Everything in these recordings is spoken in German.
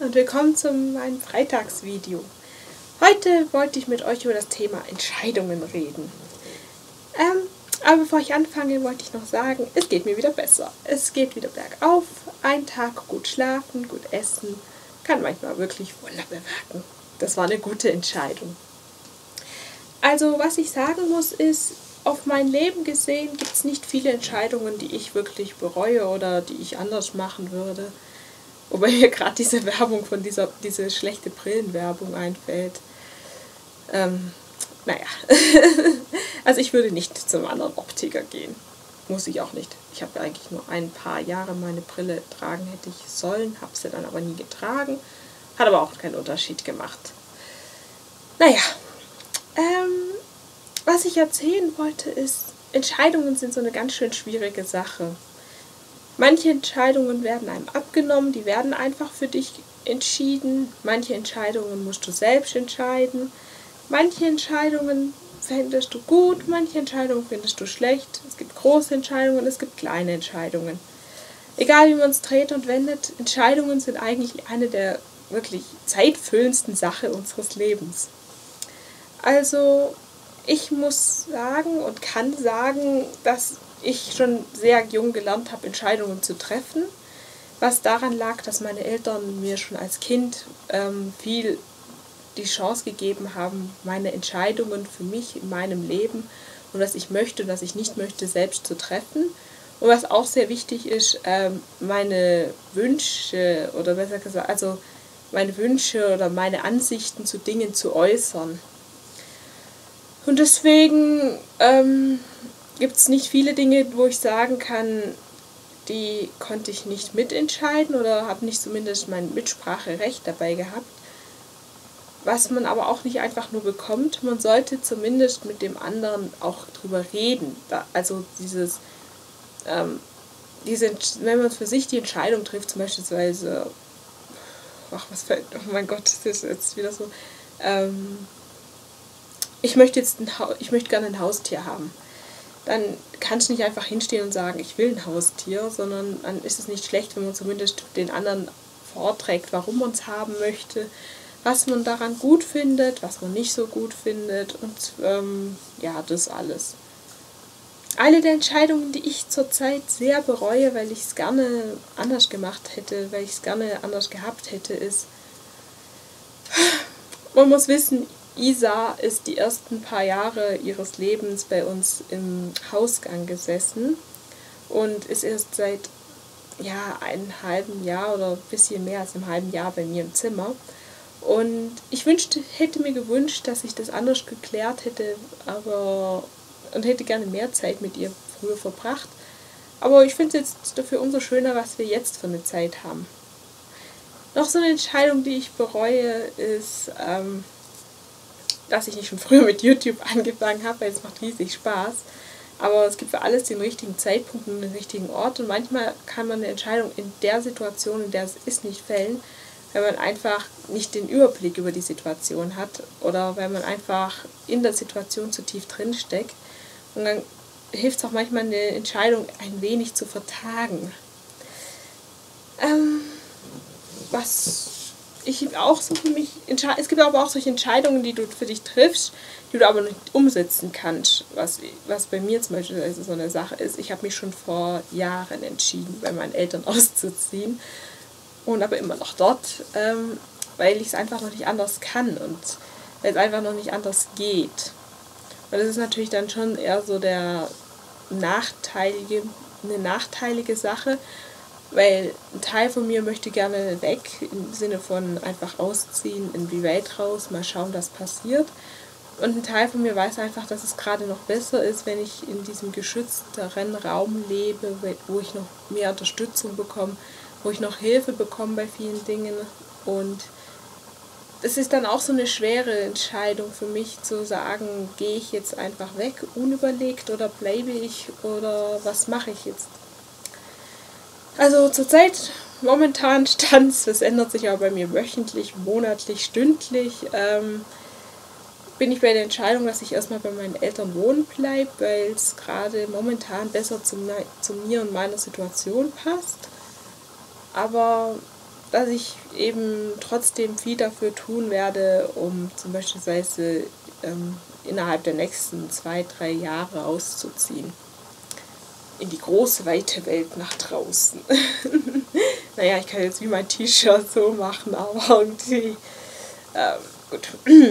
und willkommen zu meinem Freitagsvideo. Heute wollte ich mit euch über das Thema Entscheidungen reden. Aber bevor ich anfange, wollte ich noch sagen, es geht mir wieder besser. Es geht wieder bergauf, ein Tag gut schlafen, gut essen, kann manchmal wirklich Wunder bewirken. Das war eine gute Entscheidung. Also was ich sagen muss ist, auf mein Leben gesehen gibt es nicht viele Entscheidungen, die ich wirklich bereue oder die ich anders machen würde. Wobei mir gerade diese Werbung von diese schlechte Brillenwerbung einfällt. Naja, also ich würde nicht zum anderen Optiker gehen. Muss ich auch nicht. Ich habe eigentlich nur ein paar Jahre meine Brille tragen hätte ich sollen, habe sie dann aber nie getragen. Hat aber auch keinen Unterschied gemacht. Naja, was ich erzählen wollte ist, Entscheidungen sind so eine ganz schön schwierige Sache. Manche Entscheidungen werden einem abgenommen, die werden einfach für dich entschieden. Manche Entscheidungen musst du selbst entscheiden. Manche Entscheidungen findest du gut, manche Entscheidungen findest du schlecht. Es gibt große Entscheidungen, es gibt kleine Entscheidungen. Egal wie man es dreht und wendet, Entscheidungen sind eigentlich eine der wirklich zeitfüllendsten Sachen unseres Lebens. Also ich muss sagen und kann sagen, dass ich schon sehr jung gelernt habe, Entscheidungen zu treffen, was daran lag, dass meine Eltern mir schon als Kind viel die Chance gegeben haben, meine Entscheidungen für mich in meinem Leben und was ich möchte und was ich nicht möchte, selbst zu treffen. Und was auch sehr wichtig ist, meine Wünsche oder besser gesagt, also meine Wünsche oder meine Ansichten zu Dingen zu äußern. Und deswegen gibt es nicht viele Dinge, wo ich sagen kann, die konnte ich nicht mitentscheiden oder habe nicht zumindest mein Mitspracherecht dabei gehabt. Was man aber auch nicht einfach nur bekommt, man sollte zumindest mit dem anderen auch drüber reden. Also wenn man für sich die Entscheidung trifft, zum Beispiel, oh mein Gott, das ist jetzt wieder so, ich möchte gerne ein Haustier haben. Dann kannst du nicht einfach hinstehen und sagen, ich will ein Haustier, sondern dann ist es nicht schlecht, wenn man zumindest den anderen vorträgt, warum man es haben möchte, was man daran gut findet, was man nicht so gut findet und ja, das alles. Eine der Entscheidungen, die ich zurzeit sehr bereue, weil ich es gerne anders gemacht hätte, weil ich es gerne anders gehabt hätte, ist, man muss wissen, Isa ist die ersten paar Jahre ihres Lebens bei uns im Hausgang gesessen und ist erst seit einem halben Jahr oder ein bisschen mehr als einem halben Jahr bei mir im Zimmer. Und ich hätte mir gewünscht, dass ich das anders geklärt hätte, und hätte gerne mehr Zeit mit ihr früher verbracht. Aber ich finde es jetzt dafür umso schöner, was wir jetzt für eine Zeit haben. Noch so eine Entscheidung, die ich bereue, ist, dass ich nicht schon früher mit YouTube angefangen habe, weil es macht riesig Spaß. Aber es gibt für alles den richtigen Zeitpunkt und den richtigen Ort. Und manchmal kann man eine Entscheidung in der Situation, in der es ist, nicht fällen, wenn man einfach nicht den Überblick über die Situation hat oder wenn man einfach in der Situation zu tief drin steckt. Und dann hilft es auch manchmal, eine Entscheidung ein wenig zu vertagen. Es gibt aber auch solche Entscheidungen, die du für dich triffst, die du aber nicht umsetzen kannst. Was bei mir zum Beispiel so eine Sache ist, ich habe mich schon vor Jahren entschieden, bei meinen Eltern auszuziehen und aber immer noch dort, weil ich es einfach noch nicht anders kann und weil es einfach noch nicht anders geht. Und das ist natürlich dann schon eher so eine nachteilige Sache, weil ein Teil von mir möchte gerne weg, im Sinne von einfach ausziehen, in die Welt raus, mal schauen, was passiert. Und ein Teil von mir weiß einfach, dass es gerade noch besser ist, wenn ich in diesem geschützteren Raum lebe, wo ich noch mehr Unterstützung bekomme, wo ich noch Hilfe bekomme bei vielen Dingen. Und es ist dann auch so eine schwere Entscheidung für mich zu sagen, gehe ich jetzt einfach weg, unüberlegt, oder bleibe ich, oder was mache ich jetzt? Also zurzeit, momentan Stand, das ändert sich aber bei mir wöchentlich, monatlich, stündlich, bin ich bei der Entscheidung, dass ich erstmal bei meinen Eltern wohnen bleibe, weil es gerade momentan besser zu mir und meiner Situation passt. Aber dass ich eben trotzdem viel dafür tun werde, um zum Beispiel innerhalb der nächsten 2-3 Jahre auszuziehen. In die große, weite Welt nach draußen. Naja, ich kann jetzt wie mein T-Shirt so machen, aber irgendwie, gut.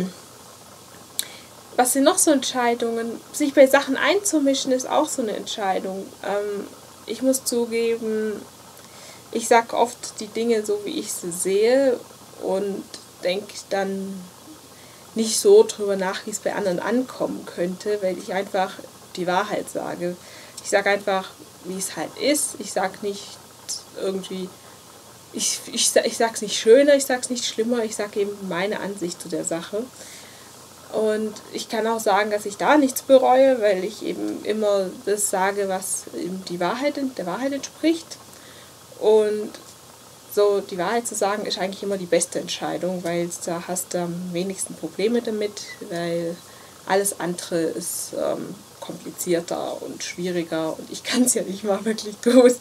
Was sind noch so Entscheidungen? Sich bei Sachen einzumischen ist auch so eine Entscheidung. Ich muss zugeben, ich sage oft die Dinge so, wie ich sie sehe und denke dann nicht so drüber nach, wie es bei anderen ankommen könnte, weil ich einfach die Wahrheit sage. Ich sage einfach, wie es halt ist. Ich sage nicht irgendwie, ich sage es nicht schöner, ich sage es nicht schlimmer, ich sage eben meine Ansicht zu der Sache. Und ich kann auch sagen, dass ich da nichts bereue, weil ich eben immer das sage, was eben der Wahrheit entspricht. Und so die Wahrheit zu sagen, ist eigentlich immer die beste Entscheidung, weil da hast du am wenigsten Probleme damit, weil alles andere ist komplizierter und schwieriger und ich kann es ja nicht mal wirklich gut.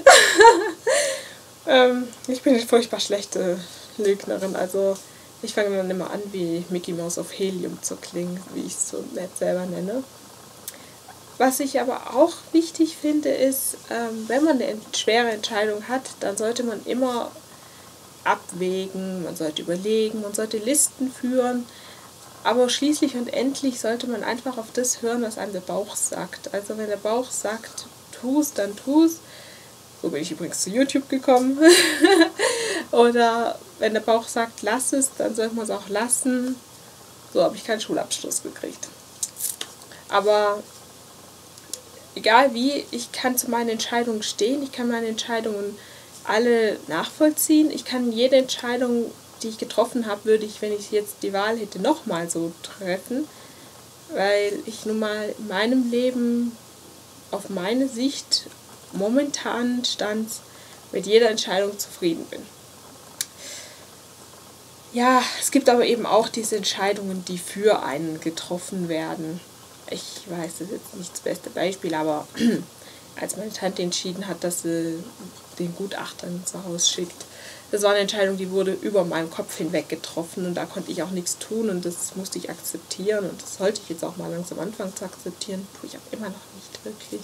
Ich bin eine furchtbar schlechte Lügnerin, also ich fange dann immer an, wie Mickey Mouse auf Helium zu klingen, wie ich es so nett selber nenne. Was ich aber auch wichtig finde, ist, wenn man eine schwere Entscheidung hat, dann sollte man immer abwägen, man sollte überlegen, man sollte Listen führen, aber schließlich und endlich sollte man einfach auf das hören, was einem der Bauch sagt. Also wenn der Bauch sagt, tu's, dann tu's. So bin ich übrigens zu YouTube gekommen. Oder wenn der Bauch sagt, lass es, dann sollte man es auch lassen. So habe ich keinen Schulabschluss gekriegt. Aber egal wie, ich kann zu meinen Entscheidungen stehen, ich kann meine Entscheidungen alle nachvollziehen. Ich kann jede Entscheidung, die ich getroffen habe, würde ich, wenn ich jetzt die Wahl hätte, nochmal so treffen, weil ich nun mal in meinem Leben auf meine Sicht momentan stand mit jeder Entscheidung zufrieden bin. Ja, es gibt aber eben auch diese Entscheidungen, die für einen getroffen werden. Ich weiß, das ist jetzt nicht das beste Beispiel, aber als meine Tante entschieden hat, dass sie den Gutachter ins Haus schickt, das war eine Entscheidung, die wurde über meinen Kopf hinweg getroffen und da konnte ich auch nichts tun und das musste ich akzeptieren und das sollte ich jetzt auch mal langsam anfangen zu akzeptieren. Tue ich auch immer noch nicht wirklich.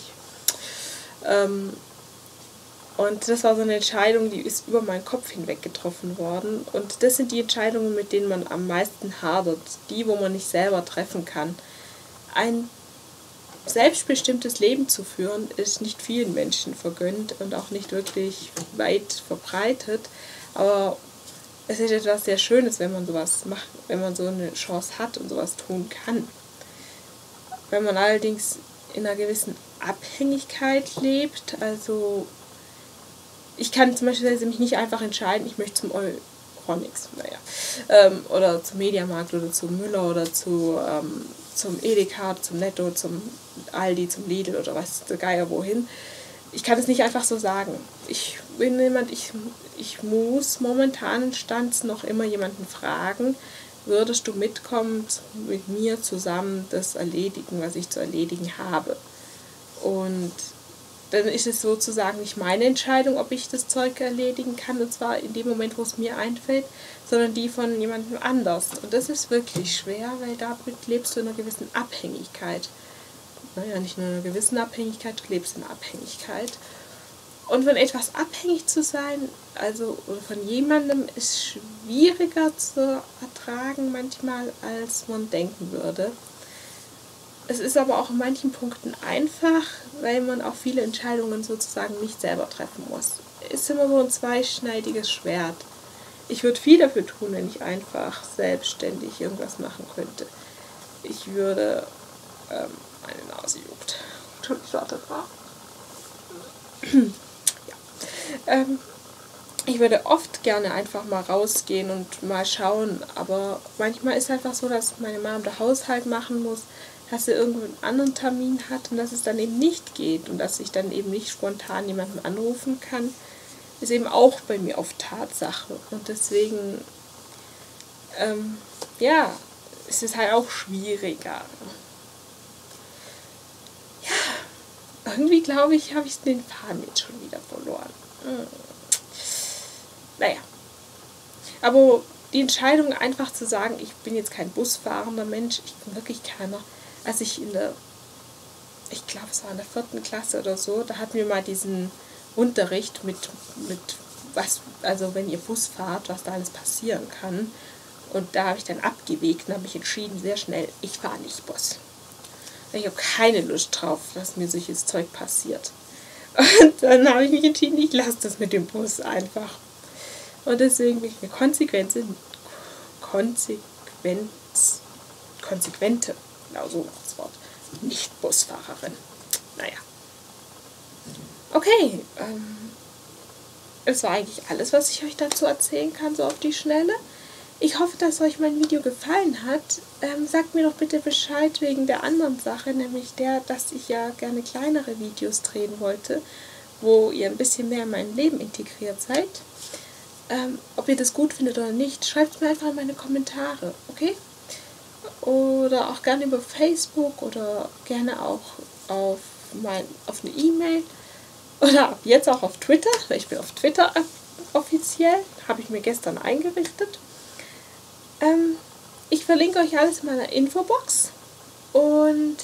Und das war so eine Entscheidung, die ist über meinen Kopf hinweg getroffen worden. Und das sind die Entscheidungen, mit denen man am meisten hadert. Die, wo man nicht selber treffen kann. Ein selbstbestimmtes Leben zu führen, ist nicht vielen Menschen vergönnt und auch nicht wirklich weit verbreitet. Aber es ist etwas sehr Schönes, wenn man sowas macht, wenn man so eine Chance hat und sowas tun kann. Wenn man allerdings in einer gewissen Abhängigkeit lebt, also ich kann zum Beispiel mich nicht einfach entscheiden, ich möchte zum Euronics, oder zum Mediamarkt oder zum Müller oder zum Edeka, zum Netto, zum Aldi, zum Lidl oder was der Geier wohin. Ich kann es nicht einfach so sagen. Ich bin jemand, ich muss momentan Stand noch immer jemanden fragen, würdest du mitkommen, mit mir zusammen das erledigen, was ich zu erledigen habe. Und dann ist es sozusagen nicht meine Entscheidung, ob ich das Zeug erledigen kann, und zwar in dem Moment, wo es mir einfällt, sondern die von jemandem anders. Und das ist wirklich schwer, weil damit lebst du in einer gewissen Abhängigkeit. Naja, nicht nur in einer gewissen Abhängigkeit, du lebst in einer Abhängigkeit. Und von etwas abhängig zu sein, also von jemandem, ist schwieriger zu ertragen manchmal, als man denken würde. Es ist aber auch in manchen Punkten einfach, weil man auch viele Entscheidungen sozusagen nicht selber treffen muss. Es ist immer so ein zweischneidiges Schwert. Ich würde viel dafür tun, wenn ich einfach selbstständig irgendwas machen könnte. Ich würde, meine Nase juckt. Wartet mal. Ich würde oft gerne einfach mal rausgehen und mal schauen, aber manchmal ist es einfach so, dass meine Mom den Haushalt machen muss, dass sie irgendwo einen anderen Termin hat und dass es dann eben nicht geht und dass ich dann eben nicht spontan jemanden anrufen kann, ist eben auch bei mir oft Tatsache. Und deswegen, ist es halt auch schwieriger. Ja, irgendwie glaube ich, habe ich den Faden jetzt schon wieder verloren. Naja, Aber die Entscheidung einfach zu sagen, ich bin jetzt kein busfahrender Mensch, ich bin wirklich keiner. Als ich ich glaube es war in der 4. Klasse oder so, da hatten wir mal diesen Unterricht mit was, also wenn ihr Bus fahrt, was da alles passieren kann. Und da habe ich dann abgewegt und habe mich entschieden, sehr schnell, ich fahre nicht Bus. Ich habe keine Lust drauf, dass mir solches Zeug passiert. Und dann habe ich mich entschieden, ich lasse das mit dem Bus einfach. Und deswegen bin ich eine konsequente, genau so das Wort, nicht Busfahrerin. Naja. Okay, das war eigentlich alles, was ich euch dazu erzählen kann, so auf die Schnelle. Ich hoffe, dass euch mein Video gefallen hat. Sagt mir doch bitte Bescheid wegen der anderen Sache, nämlich dass ich ja gerne kleinere Videos drehen wollte, wo ihr ein bisschen mehr in mein Leben integriert seid. Ob ihr das gut findet oder nicht, schreibt es mir einfach in meine Kommentare, okay? Oder auch gerne über Facebook oder gerne auch auf eine E-Mail. Oder ab jetzt auch auf Twitter. Ich bin auf Twitter offiziell. Habe ich mir gestern eingerichtet. Ich verlinke euch alles in meiner Infobox. Und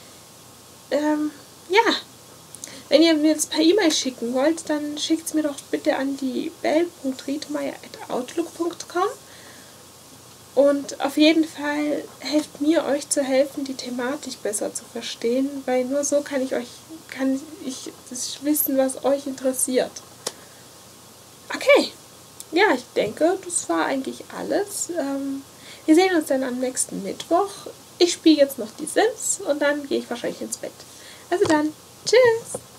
ja, wenn ihr mir das per E-Mail schicken wollt, dann schickt es mir doch bitte an die bell.riedmeier@outlook.com. Und auf jeden Fall helft mir, euch zu helfen, die Thematik besser zu verstehen, weil nur so kann ich das wissen, was euch interessiert. Okay, ja, ich denke, das war eigentlich alles. Wir sehen uns dann am nächsten Mittwoch. Ich spiele jetzt noch die Sims und dann gehe ich wahrscheinlich ins Bett. Also dann, tschüss!